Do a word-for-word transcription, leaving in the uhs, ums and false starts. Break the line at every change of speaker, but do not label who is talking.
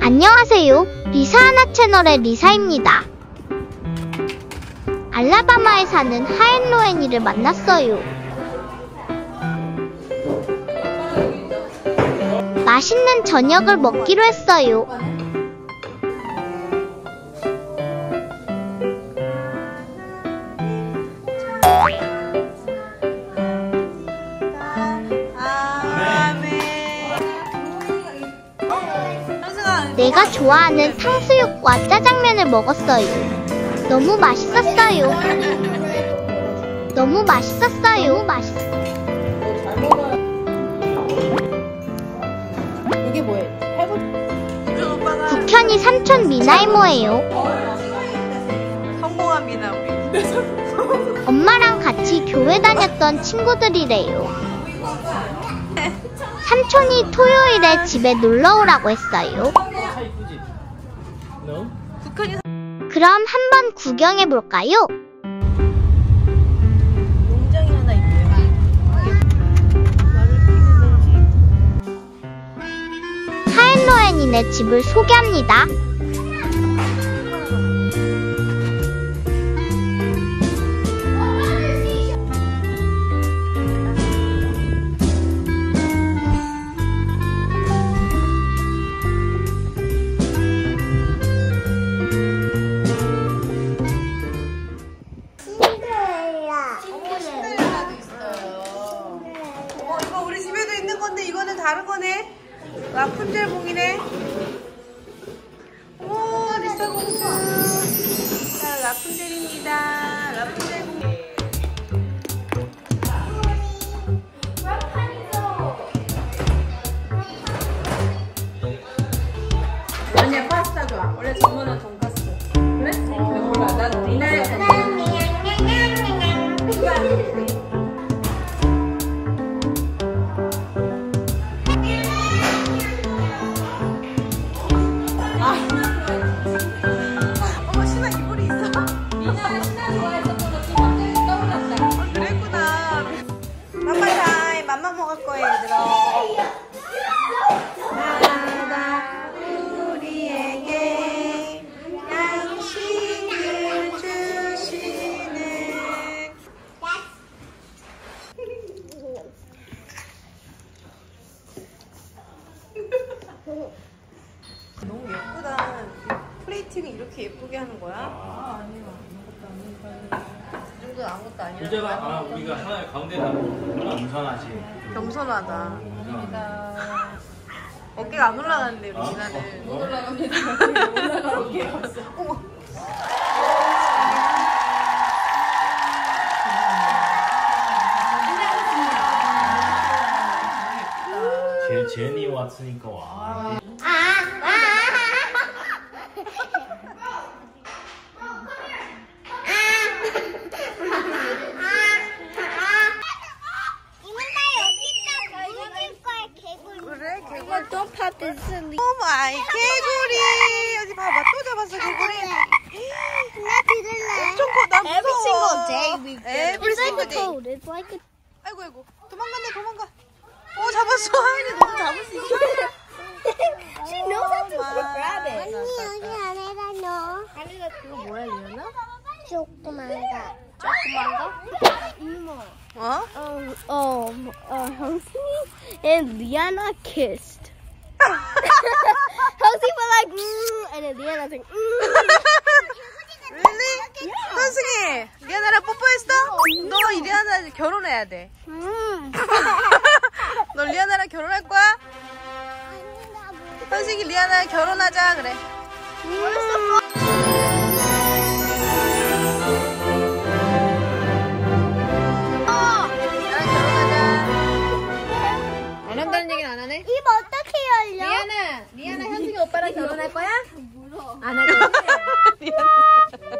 안녕하세요. 리사하나 채널의 리사입니다. 알라바마에 사는 하엘로엔이를 만났어요. 맛있는 저녁을 먹기로 했어요. 내가 좋아하는 탕수육과 짜장면을 먹었어요. 너무 맛있었어요. 너무 맛있었어요. 너무 맛있...
이게 뭐예요?
국현이 삼촌 미나이모예요.
성공한 미나 우리.
엄마랑 같이 교회 다녔던 친구들이래요. 삼촌이 토요일에 집에 놀러오라고 했어요. 그럼 한번 구경해볼까요?
농장이 하나 있네요.
하엘로엔이네 집을 소개합니다.
이거는 다른 거네. 라푼젤 봉이네. 오, 리사 공주. 자, 라푼젤입니다. 라푼젤 봉. 아니야, 파스타 좋아. 원래 전문은 돈까스. 그래? 어, 몰라. 난 리나의 전문. 맘마 먹을 거예요, 얘들아. 나다 우리에게 양식을 주시는. 너무 예쁘다. 플레이팅을 이렇게 예쁘게 하는 거야? 아, 아니요. 이 정도는 아무것도 아니야.
의자가 아 우리가 하나 가운데다 겸손하지.
겸손하다.
어,
어깨가 안 올라가는데 우리 미나는. 못 올라갑니다. 올라가 어깨가 없어. 어머.
제 제니 왔으니까 와.
Don't pop this silly.
오 마이 개구리. 어디 봐봐, 또 잡았어 개구리. 엄청 커. 나 무서워.
Every single day we do.
Every
It's like
single
a
day.
code. It's like a.
아이고 아이고. 도망간다 도망가. 오 잡았어. 하연이 너무 잡을 수 있어.
She knows how to
Oh
grab
my.
it. 언니 여기 안에다 넣어.
하연이가 그거 뭐야 리나?
조그만 거.
조그만 거?
이모.
어?
Um, um, uh, Hongsi and Liana kissed. Hongsi was like, mm, and then Liana was like, mm.
Really? 현승이 리아나랑 뽀뽀했어? 너 이 리아나 결혼해야 돼.
Mm.
너 리아나랑 결혼할 거야? 현승이 리아나랑 결혼하자 그래.
Mm.
안 한다는 얘기는 안 하네?
입 어떻게 열려?
리아나, 리아나 현승이 오빠랑 결혼할 거야?
물어.
안 할 거야?